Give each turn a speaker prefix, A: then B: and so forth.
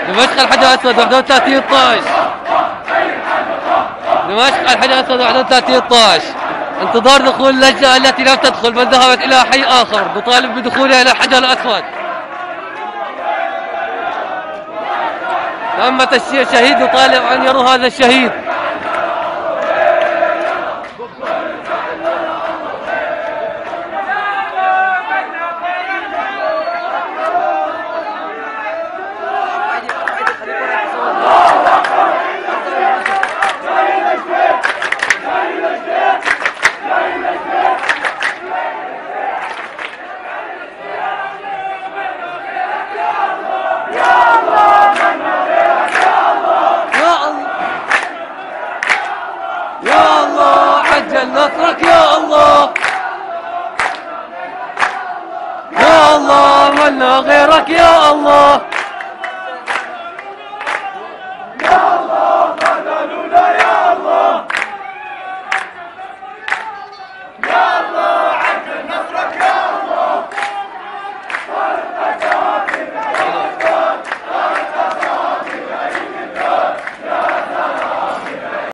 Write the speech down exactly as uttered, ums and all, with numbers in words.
A: دمشق الحجر الاسود واحد وثلاثين اثناعش. دمشق الحجر الاسود واحد وثلاثين اثناعش. انتظار دخول اللجنه التي لم تدخل بل ذهبت الى حي اخر، نطالب بدخولها الى الحجر الاسود. تم تشييع شهيد، نطالب ان يروا هذا الشهيد. يا الله عجل نصرك يا الله، يا الله منا غيرك يا الله.